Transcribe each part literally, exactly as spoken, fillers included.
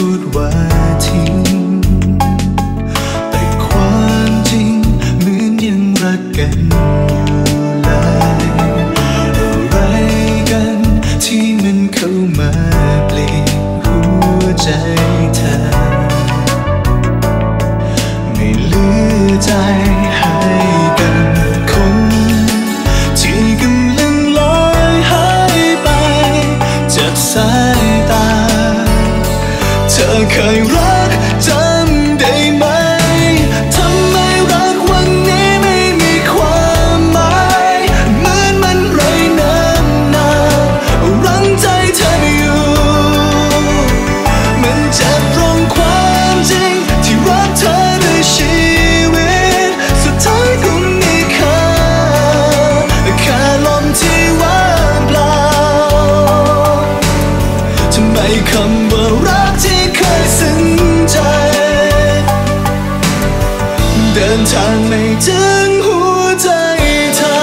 พูดว่าทิ้งแต่ความจริงเหมือนยังรักกันอยู่เลยอะไรกันที่มันเข้ามาเปลี่ยนหัวใจเธอไม่เหลือใจให้กันคนที่กำลังลอยหายไปจากสายตาเธอเคยรักจำได้ไหมทำไมรักวันนี้ไม่มีความหมายเหมือนมันไร้น้ำหนักรั้งใจเธอไม่อยู่มันเจ็บตรงความจริงที่รักเธอด้วยชีวิตสุดท้ายก็มีค่าแค่ลมที่ว่างเปล่าทำไมคำว่ารักที่เคยซึ้งใจเดินทางไม่ถึงหัวใจเธอ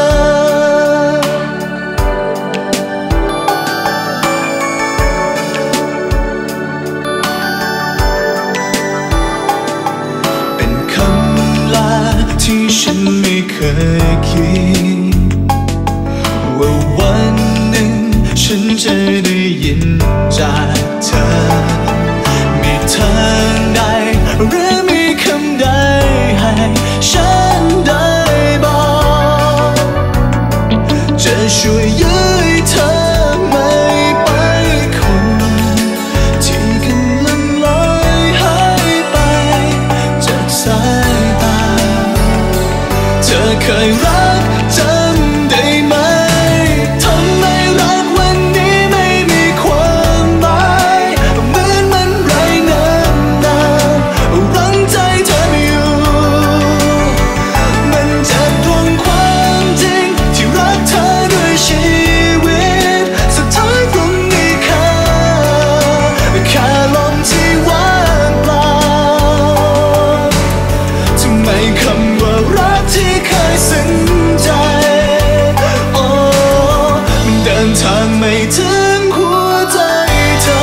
เป็นคำลาที่ฉันไม่เคยคิดว่าวันหนึ่งฉันจะได้ยินจากเธอมีทางใดหรือมีคำใดให้ฉันได้บอกจะช่วยยื้อให้เธอไม่ไปคนที่กำลังลอยหายไปจากสายตาเธอเคยรักจำได้ไหมทำไมรักวันนี้ไม่มีความหมายเหมือนมันไร้น้ำหนักรั้งใจเธอไม่อยู่มันเจ็บตรงความจริงที่รักเธอด้วยชีวิตสุดท้ายก็มีค่าแค่ลมที่ว่างเปล่าทำไมคำว่ารักที่เคยซึ้งใจโอ้มันเดินทางไม่ถึงหัวใจเธอ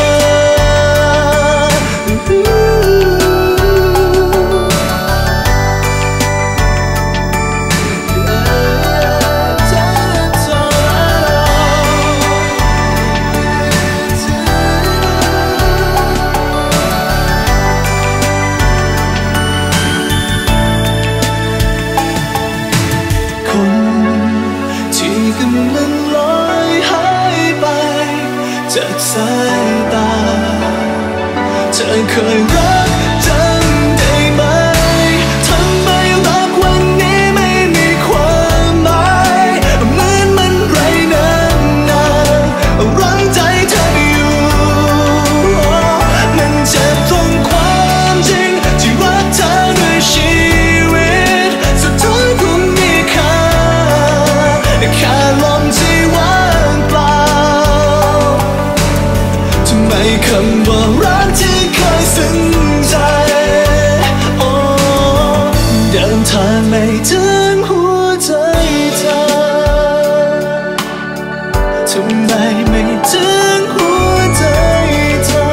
คนที่กำลังลอยหายไปจากสายตาเธอเคยรักจำได้ไหมทำไมรักวันนี้ไม่มีความหมายเหมือนมันไร้น้ำหนักรั้งใจเธอไม่อยู่มันเจ็บตรงความจริงที่รักเธอด้วยชีวิตสุดท้ายก็มีค่าแค่ลมที่ว่างเปล่าทำไมคำว่ารักที่เคยซึ้งใจโอ้เดินทางไม่ถึงหัวใจเธอทำไมไม่ถึงหัวใจเธอ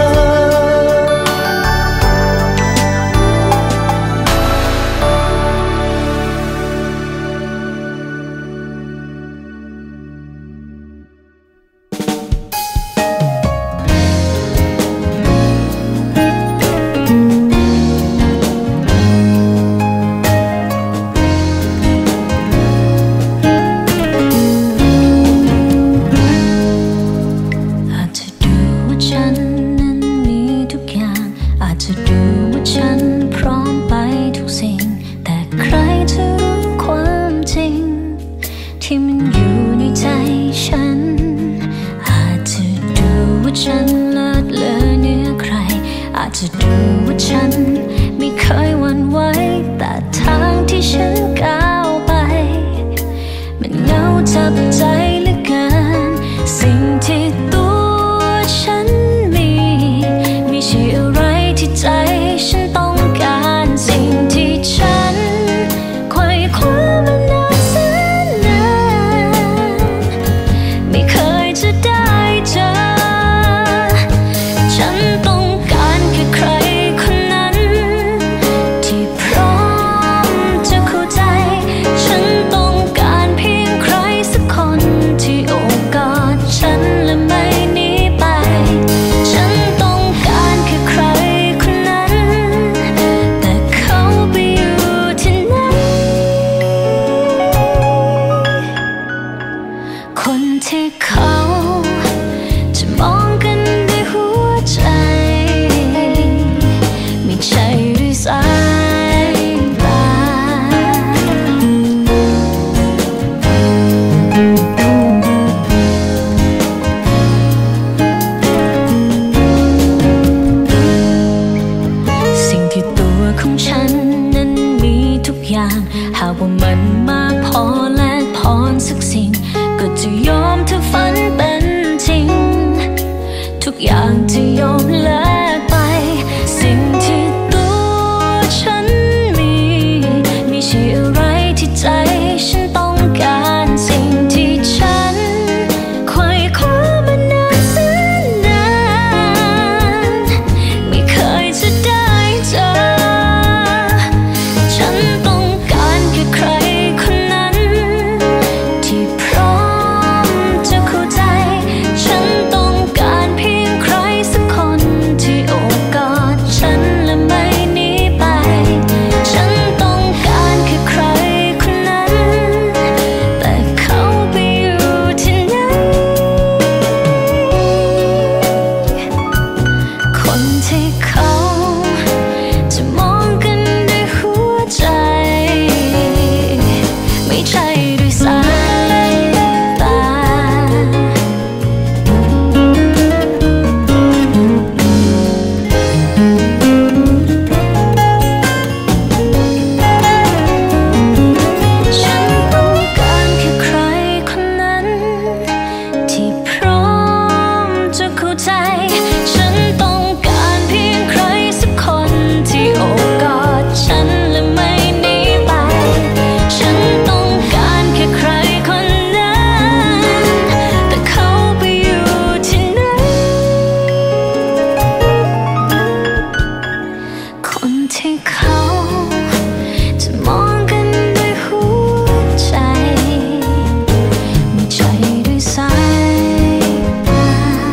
จะดูว่าฉันไม่เคยหวั่นไหวแต่ทางที่ฉันก้าวไปมันเหงาจับใจเหลือเกินสิ่งที่ตัวฉันมีไม่ใช่อะไรที่ใจฉันต้องการสิ่งที่ฉันไขว่คว้ามานานแสนนานไม่เคยจะได้เจอฉันต้องการว่ามันมากพอและพรสักสิ่งก็จะยอมถ้าฝันเป็นจริงทุกอย่างจะยอมแลกไปสิ่งที่ตัวฉันมีไม่ใช่อะไรที่ใจฉันต้องการสิ่งที่ฉันไขว่คว้ามานานแสนนานไม่เคยจะได้เจอฉันต้องการแค่ใครคนนั้นที่พร้อมจะเข้าใจฉันต้องการเพียงใครสักคนที่โอบกอดฉันและไม่หนีไปฉันต้องการแค่ใครคนนั้นแต่เขาไปอยู่ที่ไหนคนที่เขาจะมองกันด้วยหัวใจไม่ใช่ด้วยสายตาฉันต้องการแค่ใครคนนั้นที่พร้อมจะเข้าใจฉันต้องการเพียงใครสักคนที่โอบกอดฉันและไม่หนีไปฉันต้องการแค่ใครคนนั้นแต่เขาไปอยู่ที่ไหนคนที่เขาจะมองกันด้วยหัวใจไม่ใช่ด้วยสายตา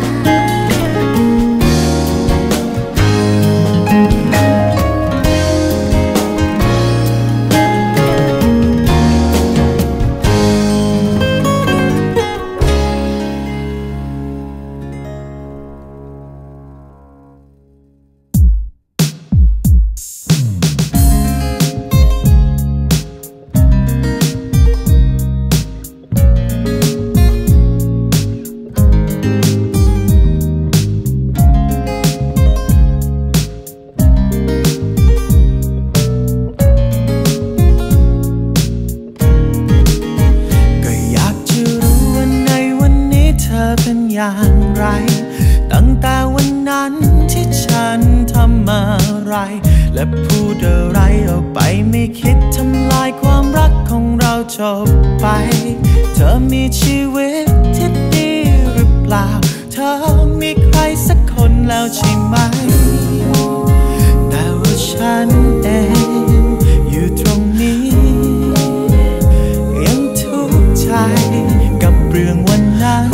ก็อยากจะรู้ว่าในวันนี้เธอเป็นอย่างไรตั้งแต่วันนั้นที่ฉันทำอะไรและพูดอะไรออกไปไม่คิดทำลายความรักของเราจบไปเธอมีชีวิตที่ดีหรือเปล่าเธอมีใครสักคนแล้วใช่ไหมแต่ว่าฉันเองอยู่ตรงนี้ยังทุกข์ใจกับเรื่องวันนั้น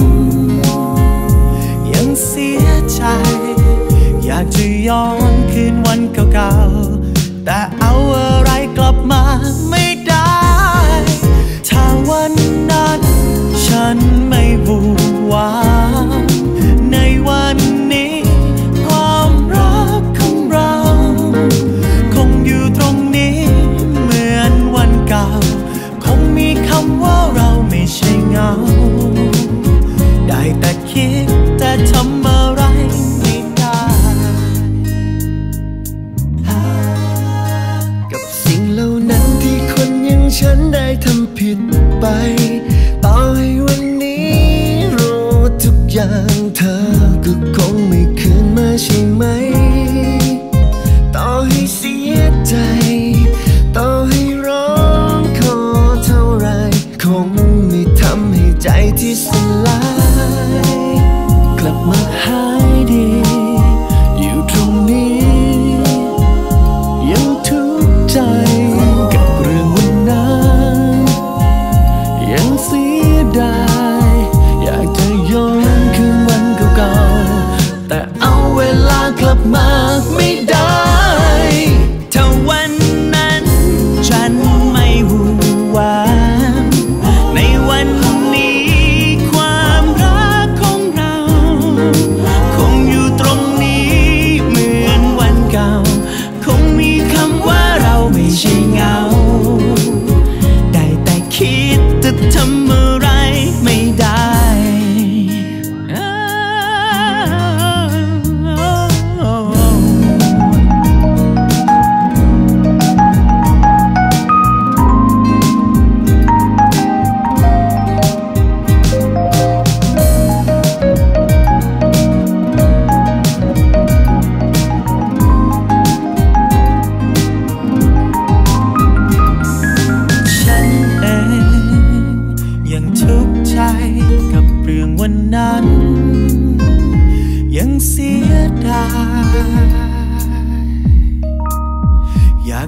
ยังเสียใจอยากจะย้อนคืนวันเก่าๆแต่เอาอะไรกลับมาไม่ได้ถ้าวันนั้นฉันไม่บูวาในวันนี้ความรักของเราคงอยู่ตรงนี้เหมือนวันเก่าคงมีคำว่าเราไม่ใช่เงาได้แต่คิดแต่ทำอะไรไม่ได้กับสิ่งเหล่านั้นที่คนอย่างฉันได้ทำผิดไปต่อให้วันนี้รู้ทุกอย่างเธอก็ค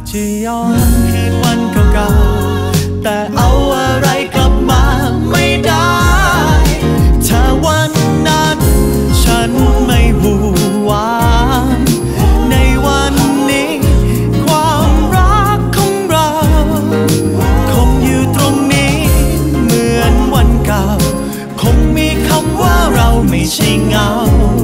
จะย้อนคืนวันเก่าๆแต่เอาอะไรกลับมาไม่ได้ถ้าวันนั้นฉันไม่หูหวานในวันนี้ความรักของเราคงอยู่ตรงนี้เหมือนวันเก่าคงมีคำว่าเราไม่ใช่เงา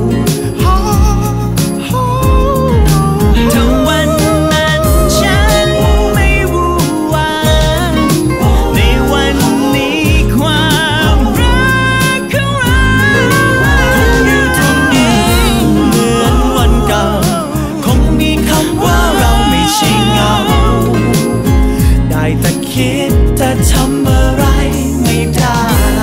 คิดแต่ทำอะไรไม่ได้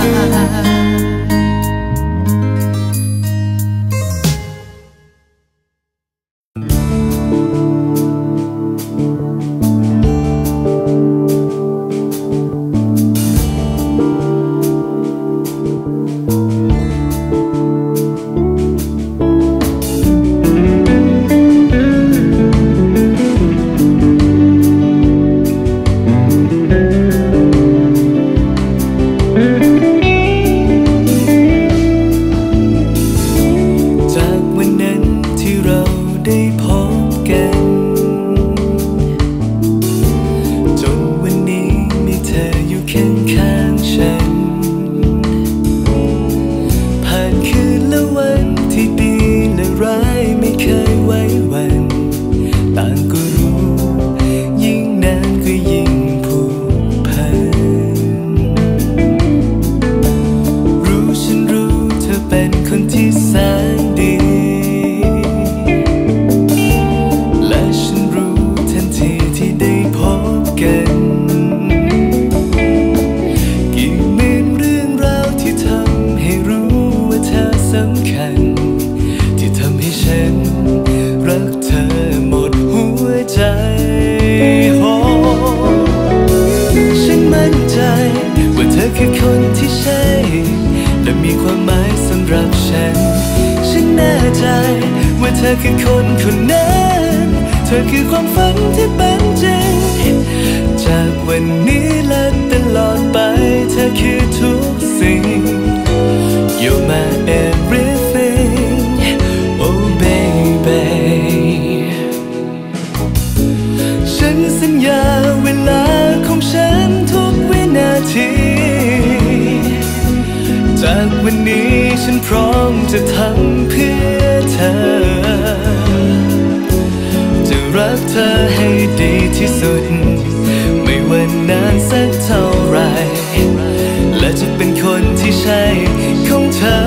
เธอคือคนคนนั้นเธอคือความฝันที่เป็นจริงจากวันนี้และตลอดไปเธอคือทุกสิ่ง You're my everything Oh baby ฉันสัญญาเวลาของฉันทุกวินาทีจากวันนี้ฉันพร้อมจะทำเพื่อเธอจะรักเธอให้ดีที่สุดไม่ว่านานสักเท่าไรและจะเป็นคนที่ใช่ของเธอ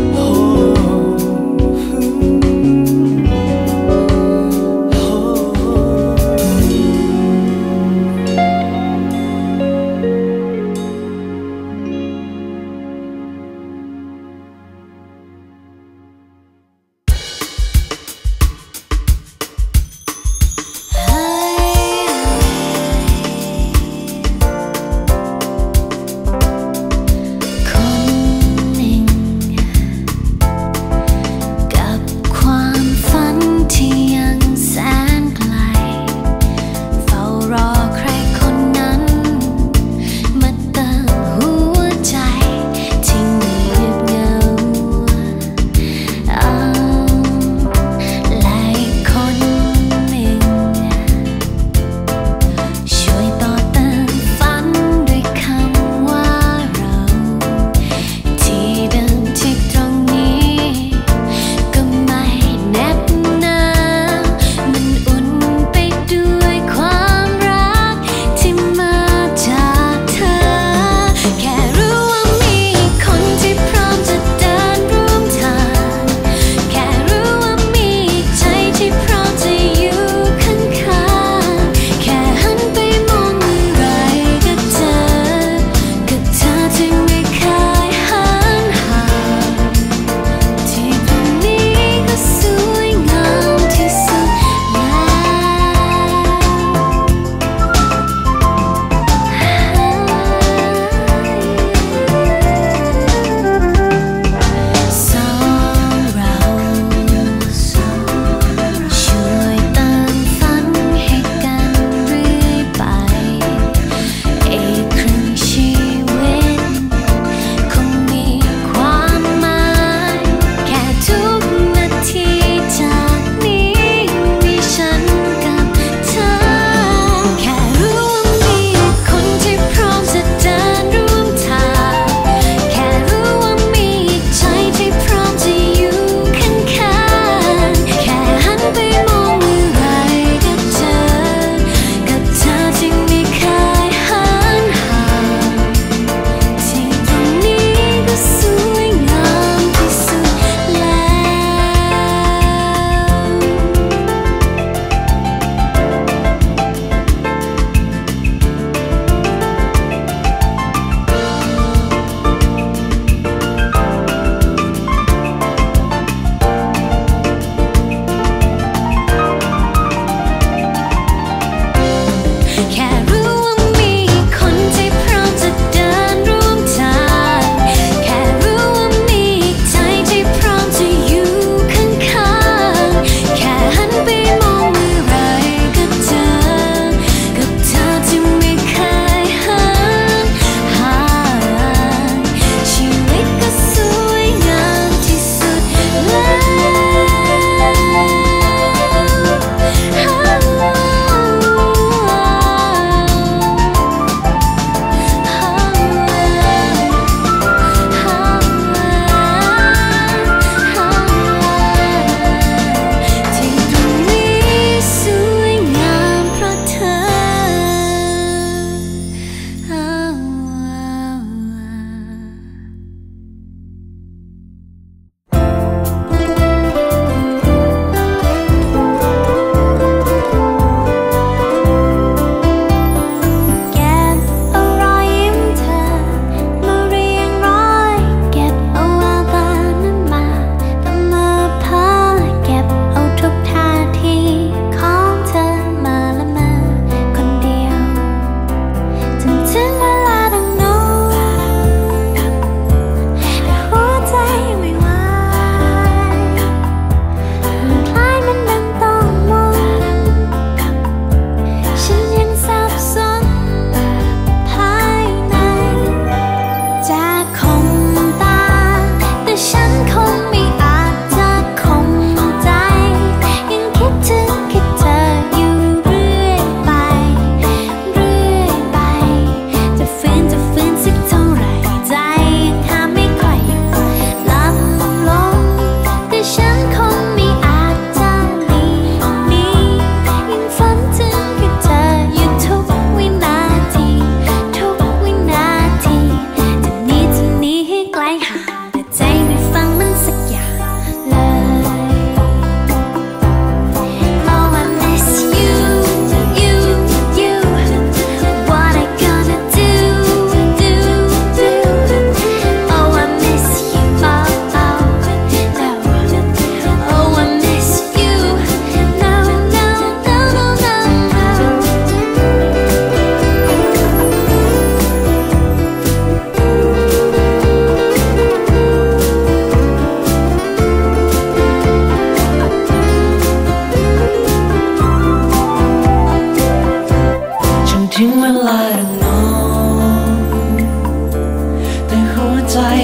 Oh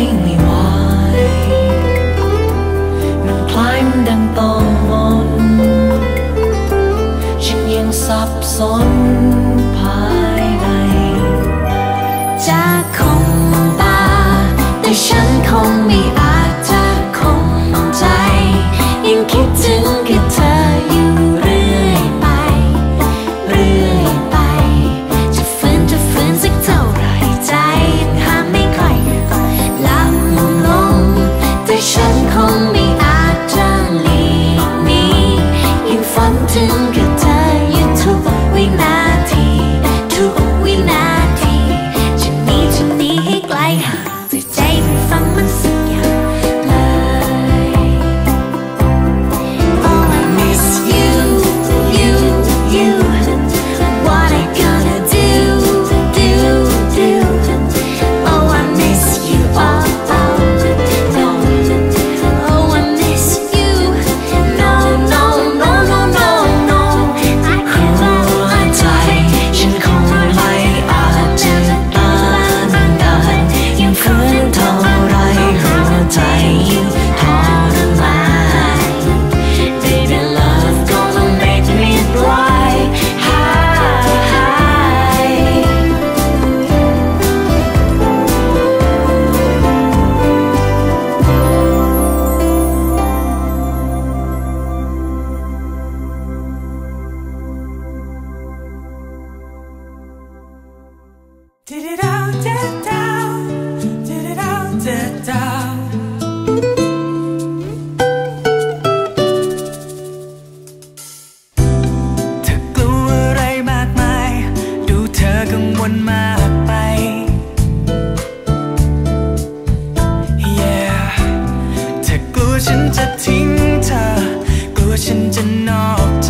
ไม่ไหวมันคล้ายมันดังต้องมนฉันยังสับสนภายในจะคงตาแต่ฉันคงไม่อาจจะคงใจยังคิดถึงแค่เธออยู่เรื่อยไปเรื่อยไปจะฝืนจะฝืนสักเท่าไรใจยังห้ามไม่ค่อยลำลงแต่ฉันคงไม่อาจจะหลีกหนียังฝันถึงแค่เธออยู่ทุกวินาทีทุกวินาทีจะหนีจะหนีให้ไกลห่างแต่ใจมันฟังมันสักอย่างเลย Oh I miss you you you what I gonna do do do Oh I miss you oh oh no Oh I miss you no no no no no no I cryใจฉันคงไม่อาจจะต้านได้ยังฝืนเท่าไรหัวใจยิ่งทรมาน Baby love gonna make me fly high เธอกลัวอะไรมากมายดูเธอกังวลมากไป Yeah เธอกลัวฉันจะทิ้งเธอกลัวฉันจะนอกใจ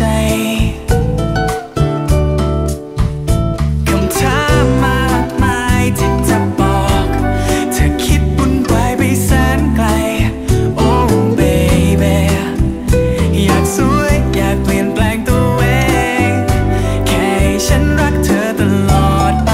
คำถามมากมายที่จะบอกเธอคิดวุ่นวายไปแสนไกล Oh baby อยากสวยอยากเปลี่ยนแปลงตัวเองแค่ให้ฉันรักเธอตลอดไป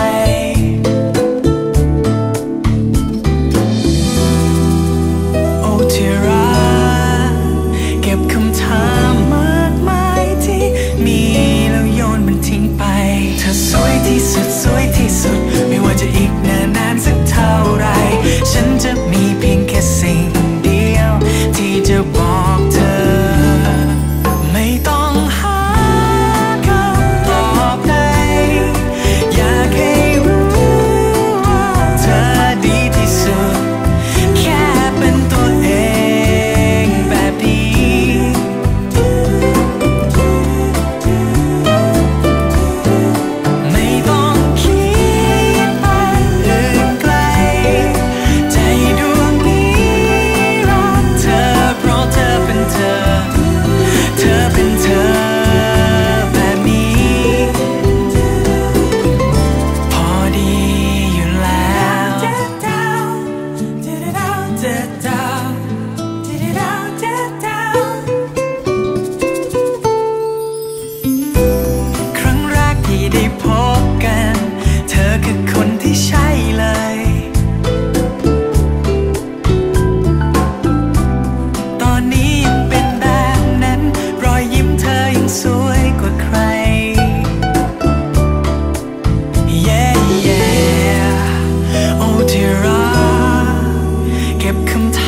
โอ้ที่รักเก็บคำถามมากมายที่มีแล้วโยนมันทิ้งไป เธอสวยที่สุดสวยที่สุดไม่ว่าจะอีกนานนานสักเท่าไรฉันจะมีเพียงแค่สิ่งเดียวที่จะบอกเธอไม่ต้องหาคำตอบใดอยากให้รู้ว่าเธอดีที่สุดแค่เป็นตัวเองแบบนี้ไม่ต้องคิดไปอื่นไกลใจดวงนี้รักเธอเพราะเธอเป็นเธอเธอเป็นเธอแบบนี้พอดีอยู่แล้วครั้งแรกที่ได้พบกันเธอคือคนที่ใช่เลยตอนนี้ยังเป็นแบบนั้นรอยยิ้มเธอยังสวยกว่าใคร Yeah yeah โอ้ที่รักเก็บคำถ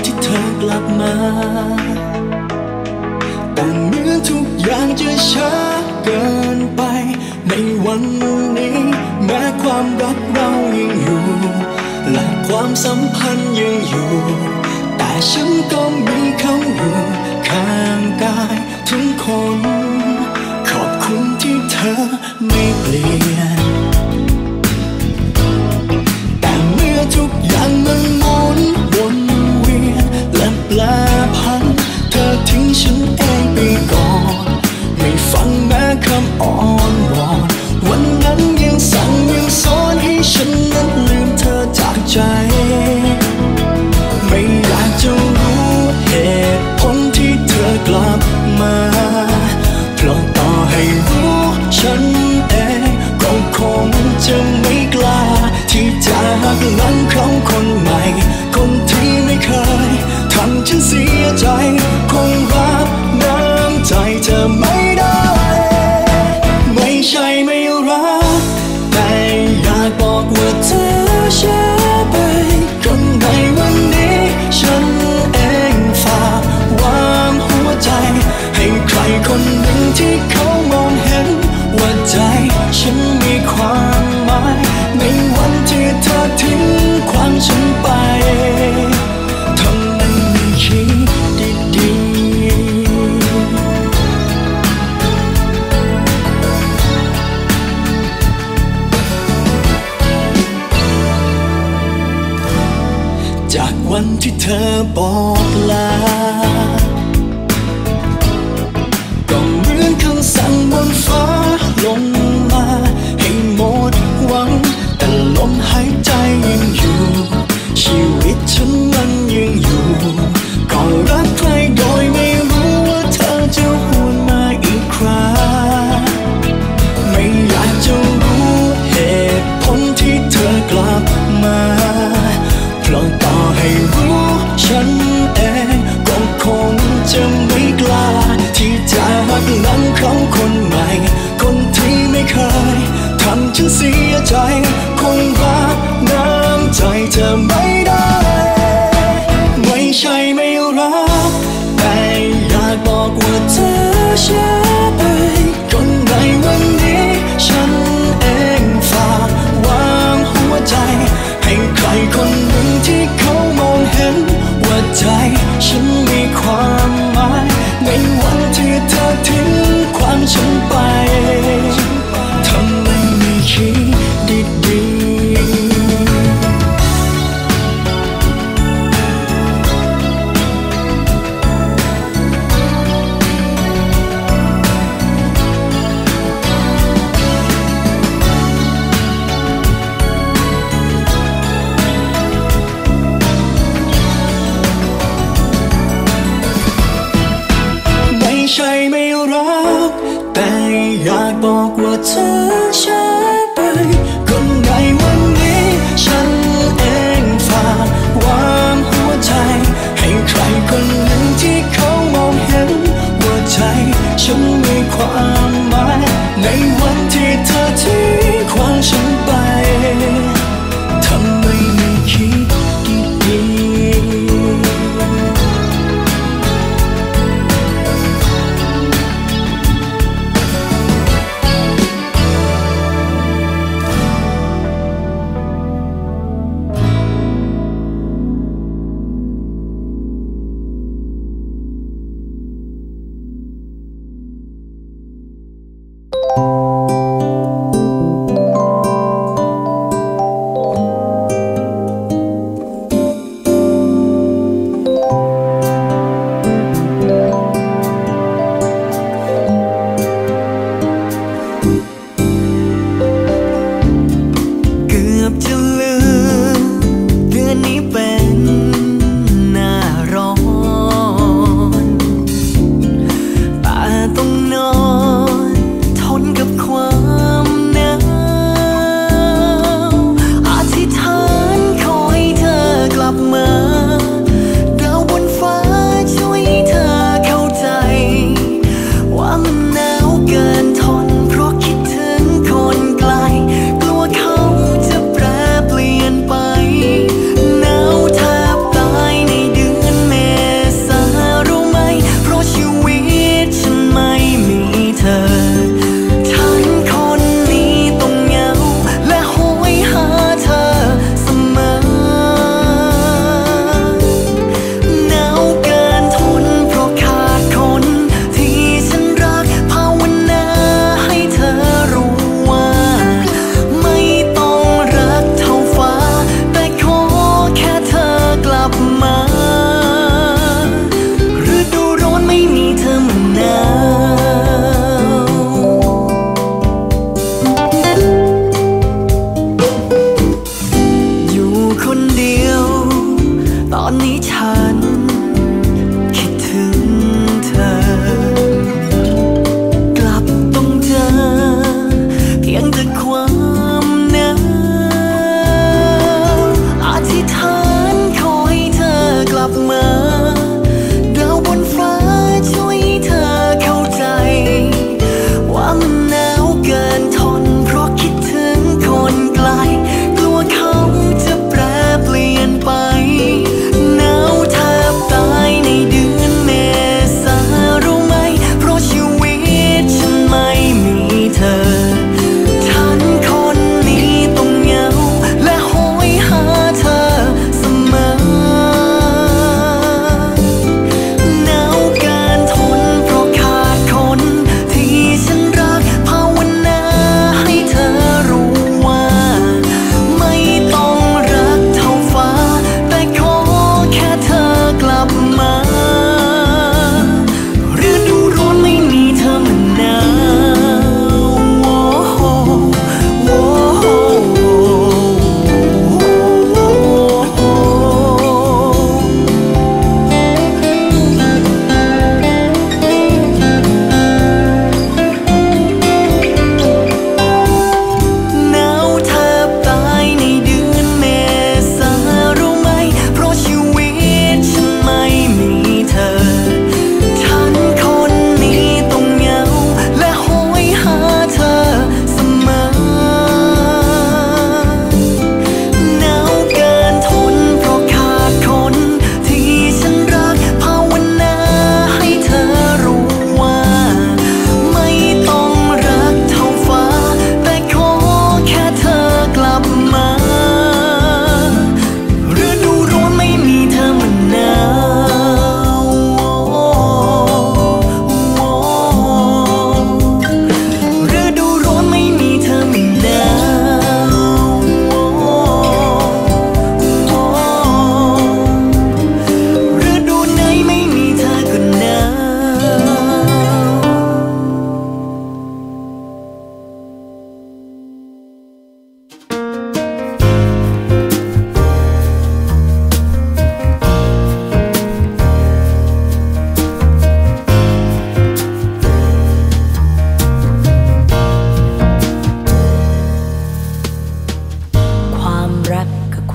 ที่เธอกลับมาแต่เหมือนทุกอย่างจะช้าเกินไปในวันนี้แม้ความรักเรายังอยู่และความสัมพันธ์ยังอยู่แต่ฉันก็มีเขาอยู่ข้างกายทุกคนขอบคุณที่เธอไม่เปลี่ยนแต่เมื่อทุกอย่างมันหมุนวนเวียนและแปรผันเธอทิ้งฉันเองไปก่อนไม่ฟังแม้คำอ้อนวอนวันนั้นยังสั่งยังสอนให้ฉันนั้นลืมเธอจากใจไม่อยากจะรู้เหตุผลที่เธอกลับมาเพราะต่อให้รู้ฉันเองก็คงจะไม่กล้าที่จะหักหลังเขาคนใหม่คนที่ไม่เคยทำฉันเสียใจคงรับน้ำใจเธอไม่ได้ไม่ใช่ไม่รักแต่อยากบอกว่าเธอเชื่อไปคนในวันนี้ฉันเองฝากวางหัวใจให้ใครคนหนึ่งที่เขามองเห็นว่าใจฉันมีความหมายในวันที่เธอทิ้งความฉันไปทำให้ไม่คิดดีๆจากวันที่เธอบอกลาก็เหมือนคำสั่งบนฟ้าลงมาให้หมดหวังแต่ลมหายใจยังอยู่ชีวิตฉันมันยังอยู่ก็รักใครโดยไม่รู้ว่าเธอจะหวนมาอีกครั้งไม่อยากจะรู้เหตุผลที่เธอกลับมาเพราะต่อให้รู้ฉันเองก็คงจะไม่กล้าที่จะหักหลังเขาคนใหม่คนที่ไม่เคยทำฉันเสียใจคงรับน้ำใจเธอไม่ได้ไม่ใช่ไม่รักแต่อยากบอกว่าเธอเชื่อไปคนในวันนี้ฉันเองฝากวางหัวใจให้ใครคนหนึ่งที่เขามองเห็นว่าใจฉันมีความหมายในวันที่เธอทิ้งความฉันไปทำไมไม่คิดดีๆ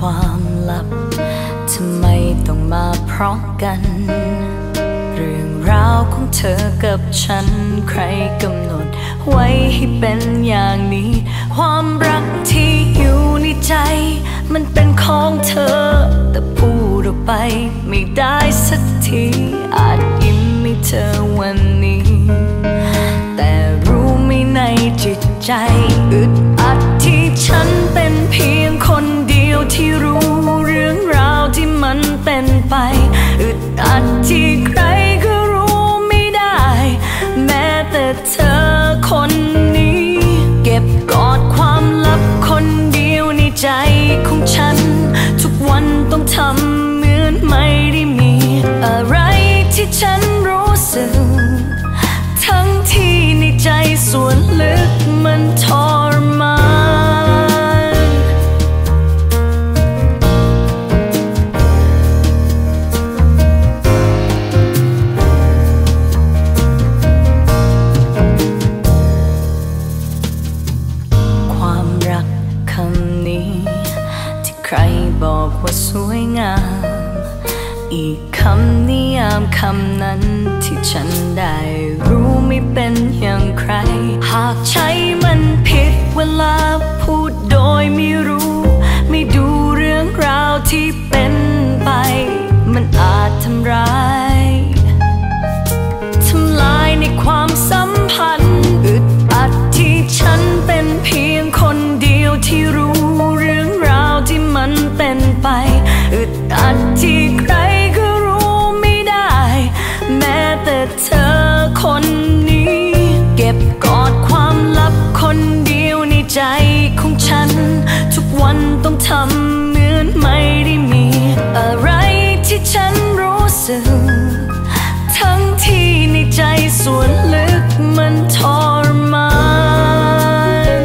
ความลับทำไมต้องมาพร้อมกันเรื่องราวของเธอกับฉันใครกำหนดไว้ให้เป็นอย่างนี้ความรักที่อยู่ในใจมันเป็นของเธอแต่พูดออกไปไม่ได้สักทีอาจยิ้มให้เธอวันนี้แต่รู้ไหมในจิตใจอึดอัดที่ฉันเป็นเพียงคนเดียวที่รู้เรื่องราวที่มันเป็นไปอึดอัดที่ใครก็รู้ไม่ได้แม้แต่เธอคนนี้เก็บกอดความลับคนเดียวในใจของฉันทุกวันต้องทำเหมือนไม่ได้มีอะไรที่ฉันรู้สึกทั้งที่ในใจส่วนลึกมันทรมานความรักคำนี้ที่ใครบอกว่าสวยงามอีกคำนิยามคำนั้นที่ฉันได้รู้ไม่เป็นอย่างใครหากใช้มันผิดเวลาพูดโดยไม่รู้ไม่ดูเรื่องราวที่เป็นไปมันอาจทำร้ายทำลายในความสัมพันธ์อึดอัดที่ฉันเป็นเพียงคนเดียวที่รู้เรื่องราวที่มันเป็นไปอึดอัดที่ใครก็รู้ไม่ได้แม้แต่เธอคนนี้เก็บกอดความลับคนเดียวในใจของฉันทุกวันต้องทำเหมือนไม่ได้มีอะไรที่ฉันรู้สึกทั้งที่ในใจส่วนลึกมันทรมาน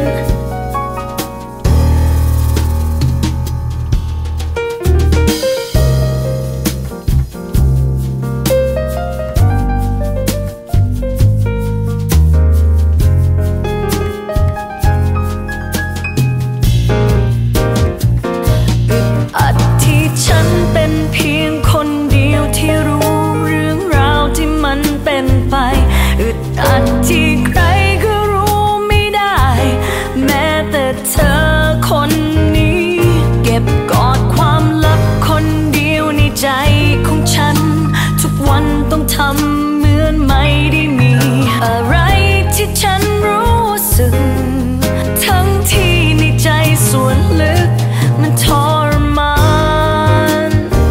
อึดอัดที่ฉันเป็นเพียงคนเดียวที่รู้เรื่องราวที่มันเป็นไปอึดอัดที่ใครก็รู้ไม่ได้แม้แต่เธอคนนี้เก็บกอดความลับคนเดียวในใจของฉันทุกวันต้องทำเหมือนไม่ได้มีอะไรที่ฉันรู้สึกทั้งที่ในใจส่วนลึกมันทรมาน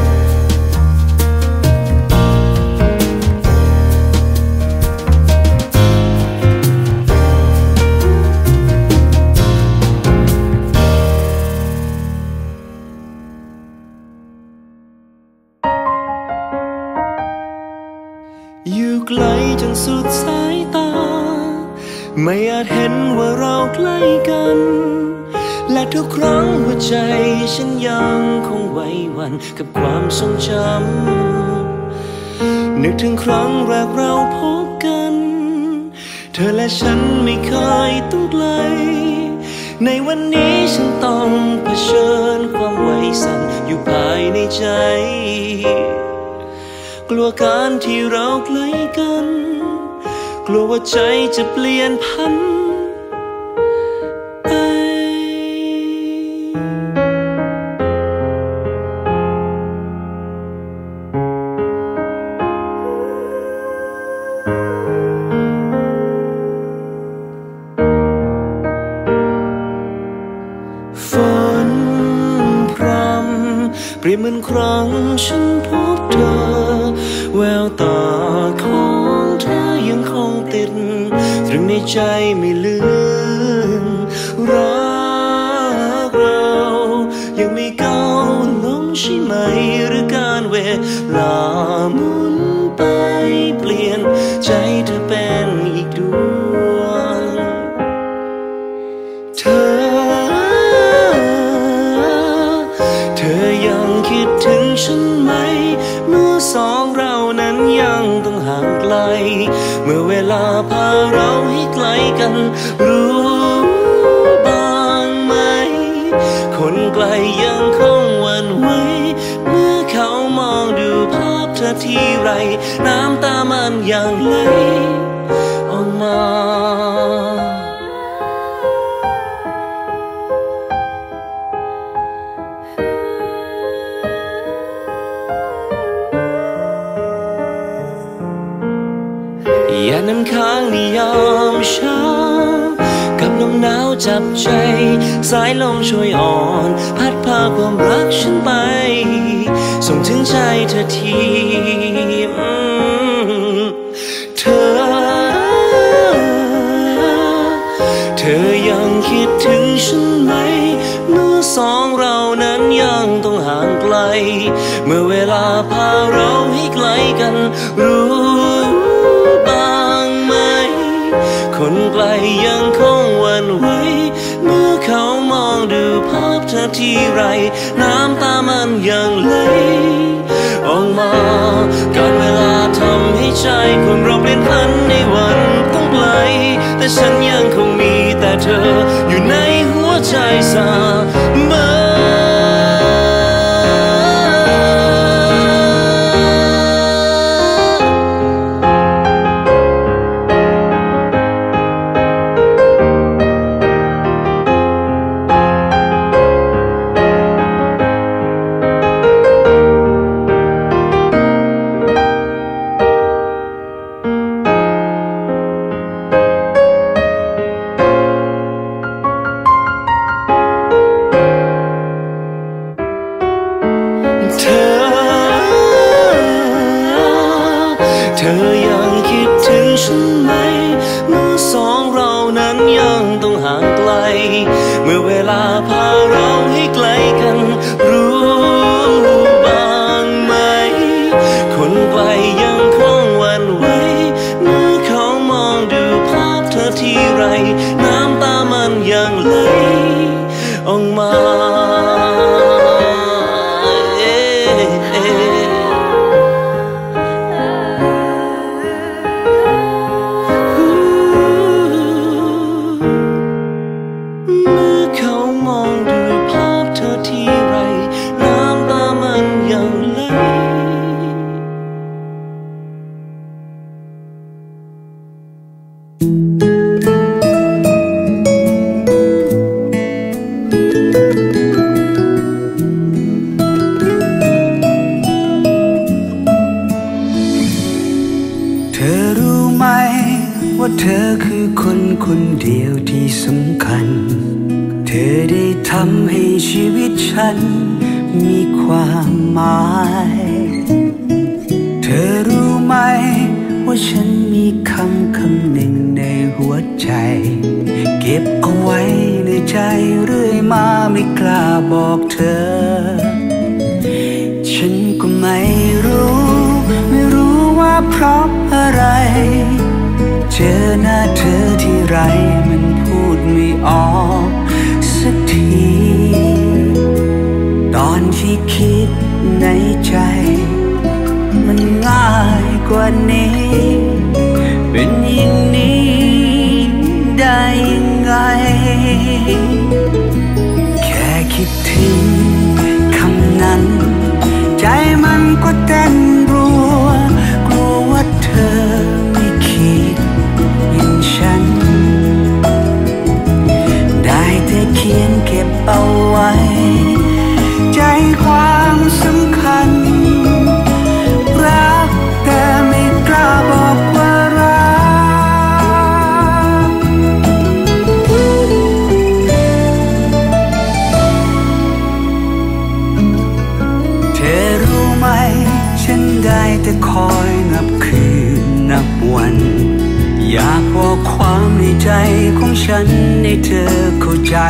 อยู่ไกลจนสุดสายตาไม่อาจเห็นว่าเราใกล้กันและทุกครั้งหัวใจฉันยังคงไหวหวั่นกับความทรงจำนึกถึงครั้งแรกเราพบกันเธอและฉันไม่เคยต้องไกลในวันนี้ฉันต้องเผชิญความไหวสั่นอยู่ภายในใจกลัวการที่เราใกล้กันกลัวว่าใจจะเปลี่ยนพันไปฝนพรำเปรียบเหมือนครั้งฉันพบเธอแววตาของเธอยังคงติดตรึงในใจไม่ลืมรักเรายังไม่ก้าวลงใช่ไหมหรือการเวลาหมุนไปเปลี่ยนใจเธอเป็นอีกดวงเธอเธอยังคิดถึงฉันไหมเมื่อสองเรานั้นยังต้องห่างไกลเมื่อเวลาพาเราให้ไกลกันรู้บ้างไหมคนไกลยังคงหวั่ทีไรน้ำตามันยังไหลออกมาอย่าน้ำค้างในยามเช้ากับลมหนาวจับใจสายลมช่วยอ่อนพัดพาความรักฉันไปส่งถึงใจเธอทีเธอเธอยังคิดถึงฉันไหมเมื่อสองเรานั้นยังต้องห่างไกลเมื่อเวลาพาเราให้ไกลกันรู้คนไกลยังคงหวั่นไหวเมื่อเขามองดูภาพเธอทีไรน้ำตามันยังไหลออกมาการเวลาทำให้ใจคนเราเปลี่ยนพันในวันต้องไกลแต่ฉันยังคงมีแต่เธออยู่ในหัวใจเสมอเธอยังคิดถึงฉันไหมเมื่อสองเรานั้นยังต้องห่างไกลเมื่อเวลาพาเราให้ไกลกันรู้บ้างไหมคนไกลยังคงหวั่นไหวเมื่อเขามองดูภาพเธอทีไรน้ำตามันยังไหลออกมาเธอคือคนคนเดียวที่สำคัญเธอได้ทำให้ชีวิตฉันมีความหมายเธอรู้ไหมว่าฉันมีคำคำหนึ่งในหัวใจเก็บเอาไว้ในใจเรื่อยมาไม่กล้าบอกเธอฉันก็ไม่รู้ไม่รู้ว่าเพราะอะไรเจอหน้าเธอที่ไรมันพูดไม่ออกสักทีตอนที่คิดในใจมันง่ายกว่านี้เป็นอย่างนี้ได้ยังไงแค่คิดถึงคำนั้นใจมันก็เต้นรัวกลัวว่าเธอไม่คิดฉันได้แต่เขียนเก็บเอาไว้ใจความสำคัญรักแต่ไม่กล้าบอกว่ารักเธอรู้ไหมฉันได้แต่คอยนับคืนนับวันอยากบอกความในใจของฉันให้เธอเข้าใจ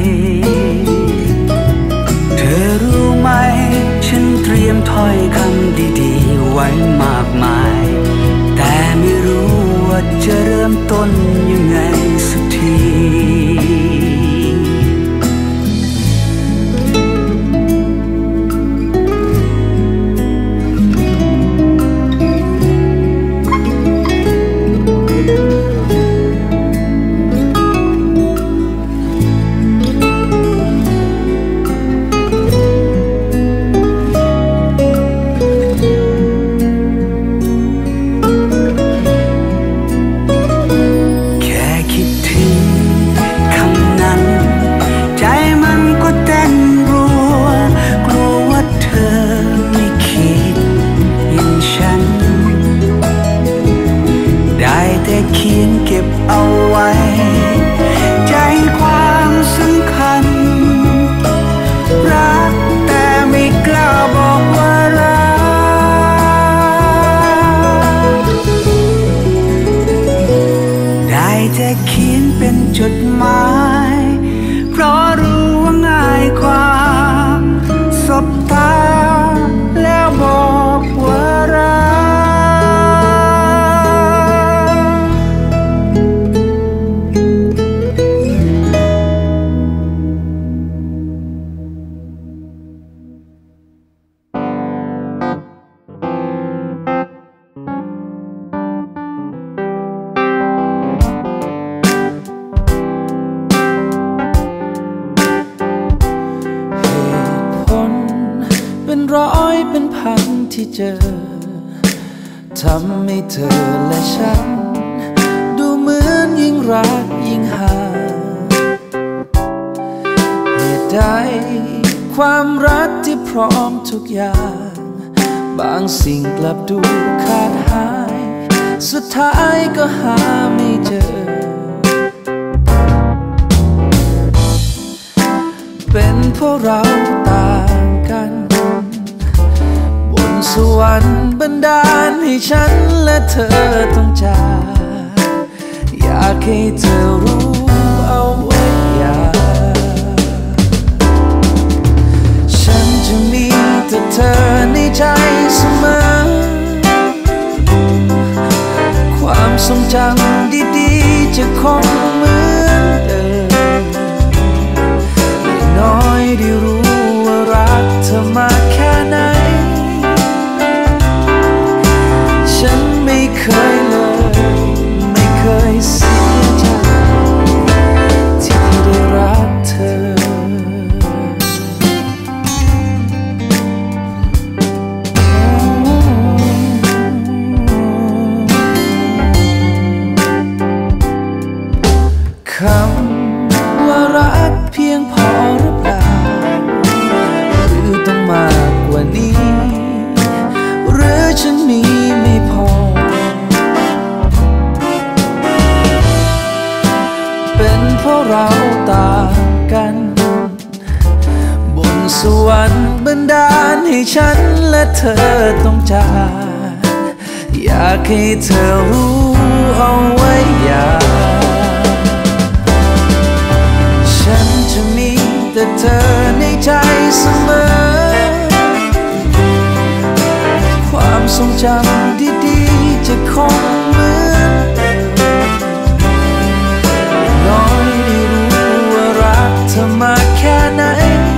เธอรู้ไหมฉันเตรียมถ้อยคำดีๆไว้มากมายแต่ไม่รู้ว่าจะเริ่มต้นยังไงสักทีจดหมายเพราะรู้ว่าง่ายกว่าสบตาแล้วบอกว่ารักร้อยเป็นพันที่เจอทำให้เธอและฉันดูเหมือนยิ่งรักยิ่งห่างเหตุใดความรักที่พร้อมทุกอย่างบางสิ่งกลับดูขาดหายสุดท้ายก็หาไม่เจอเป็นเพราะเราต่างกันสวรรค์บันดาลให้ฉันและเธอต้องจากอยากให้เธอรู้เอาไว้อย่าฉันจะมีแต่เธอในใจเสมอความทรงจำดีๆจะคงเหมือนเดิมอย่างน้อยได้รู้ว่ารักเธอมากแค่ไหนฉันไม่เคยเลยไม่เคยเสียใจที่ได้รักเธอคำว่ารักเพียงพอหรือเปล่าหรือต้องมากกว่านี้หรือฉันมีไม่พอเป็นเพราะเราต่างกันบนสวรรค์บันดาลให้ฉันและเธอต้องจากอยากให้เธอรู้เอาไว้อย่าฉันจะมีแต่เธอในใจเสมอความทรงจำดีๆจะคงเหมือนเดิมน้อยได้รู้ว่ารักเธอมากแค่ไหน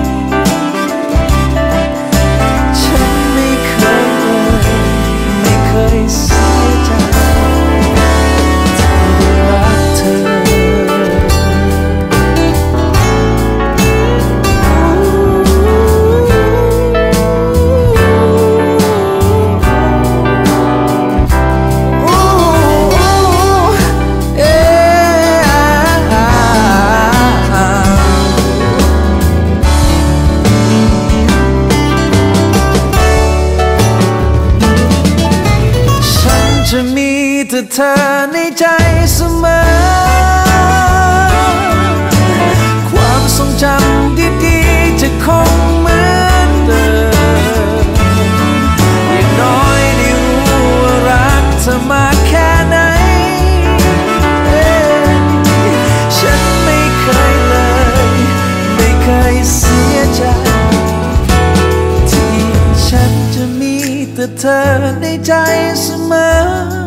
ฉันไม่เคยเลยไม่เคยเสียใจที่ได้รักเธอจะมีแต่เธอในใจเสมอความทรงจำดีๆจะคงเหมือนเดิมอย่างน้อยได้รู้ว่ารักเธอมากแค่ไหนฉันไม่เคยเลยไม่เคยเสียใจที่ฉันจะมีแต่เธอในใจเสมอ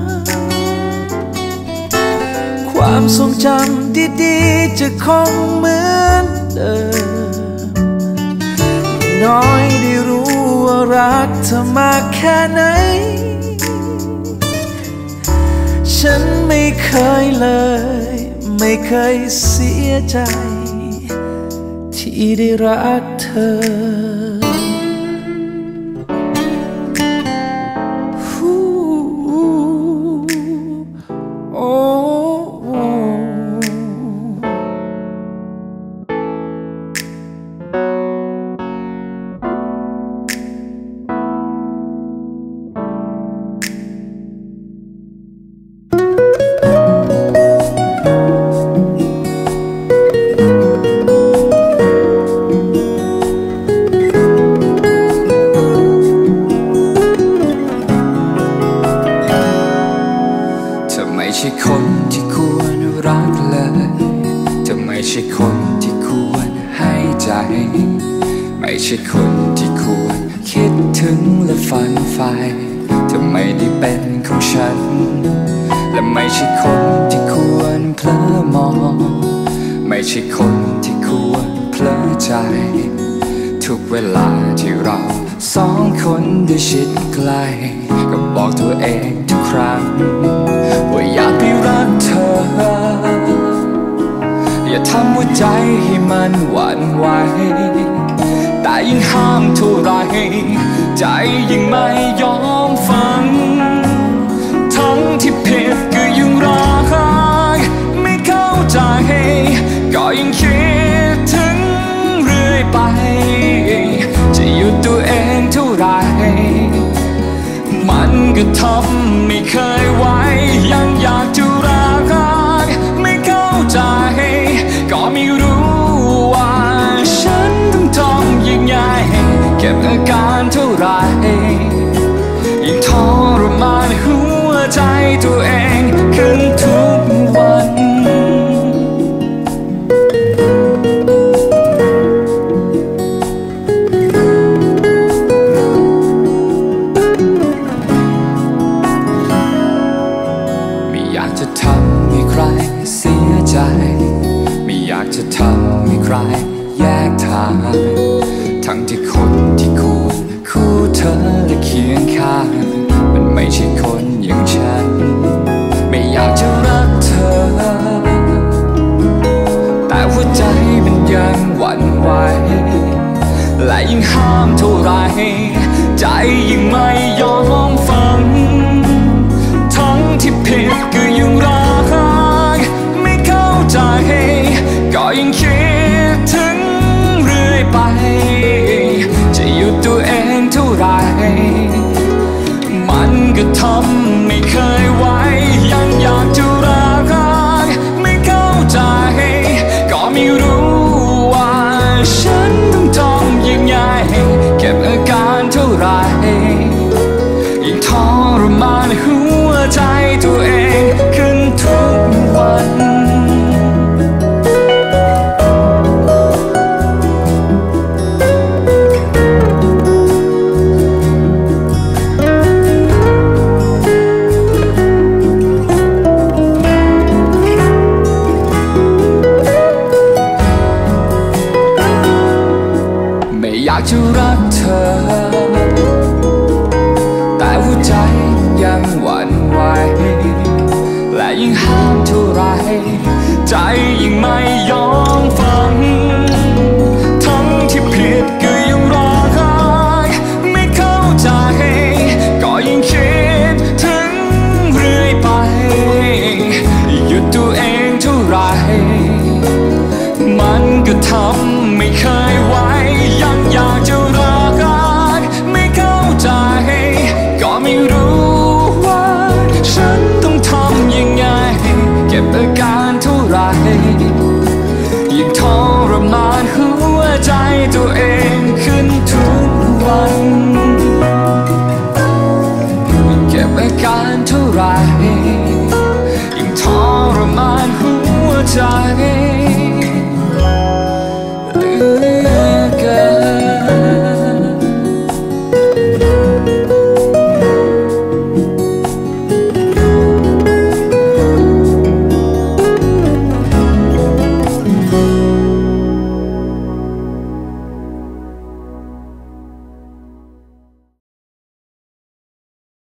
ความทรงจำดีๆจะคงเหมือนเดิมน้อยได้รู้ว่ารักเธอมากแค่ไหนฉันไม่เคยเลยไม่เคยเสียใจที่ได้รักเธอช่คนที่ควรคิดถึงและฝันใฝ่เธอไม่ได้เป็นของฉันและไม่ใช่คนที่ควรเพลอมองไม่ใช่คนที่ควรเพลอใจทุกเวลาที่เราสองคนได้ชิดใกล้ก็บอกตัวเองทุกครั้งว่าอยากไปรักเธออย่าทำหัวใจให้มันหวั่นไหวแต่ยิ่งห้ามเท่าไรใจยิ่งไม่ยอมฟังทั้งที่ผิดก็ยังรักไม่เข้าใจก็ยังคิดถึงเรื่อยไปจะหยุดตัวเองเท่าไรมันก็ทำไม่เคยไหวยังอยากจะรักไม่เข้าใจก็ไม่รู้ว่าฉันต้องทำยังไงเก็บอาการเท่าไรยิ่งทรมานหัวใจตัวเองขึ้นทุกวันไม่อยากจะทำให้ใครเสียใจไม่อยากจะทำให้ใครแยกทางทั้งที่คนที่ควรคู่เธอและเคียงข้างมันไม่ใช่คนอย่างฉันไม่อยากจะรักเธอแต่หัวใจมันยังหวั่นไหวและยิ่งห้ามเท่าไรใจยิ่งไม่ยอมฟังทั้งที่ผิดก็ยังรักไม่เข้าใจก็ยังคิดถึงเรื่อยไปจะหยุดตัวเองเท่าไรมันก็ทำไม่เคยไหวยังอยากจะรักไม่เข้าใจก็ไม่รู้ว่าฉันต้องทำยังไงเก็บอาการเท่าไรยิ่งทรมานหัวใจตัวเองขึ้นทุกวันอยากจะรักเธอแต่หัวใจยังหวั่นไหวและยิ่งห้ามเท่าไรใจยิ่งไม่ยอมฟังทั้งที่ผิดก็ยังรักไม่เข้าใจก็ยิ่งคิดถึงเรื่อยไปหยุดตัวเองเท่าไรมันก็ทำไม่เคยไหวยังอยากจะรักไม่เข้าใจก็ไม่รู้ว่าฉันต้องทำยังไงเก็บอาการเท่าไรยิ่งทรมานหัวใจตัวเองขึ้นทุกวันเก็บอาการเท่าไรยิ่งทรมานหัวใจเหลือเกิน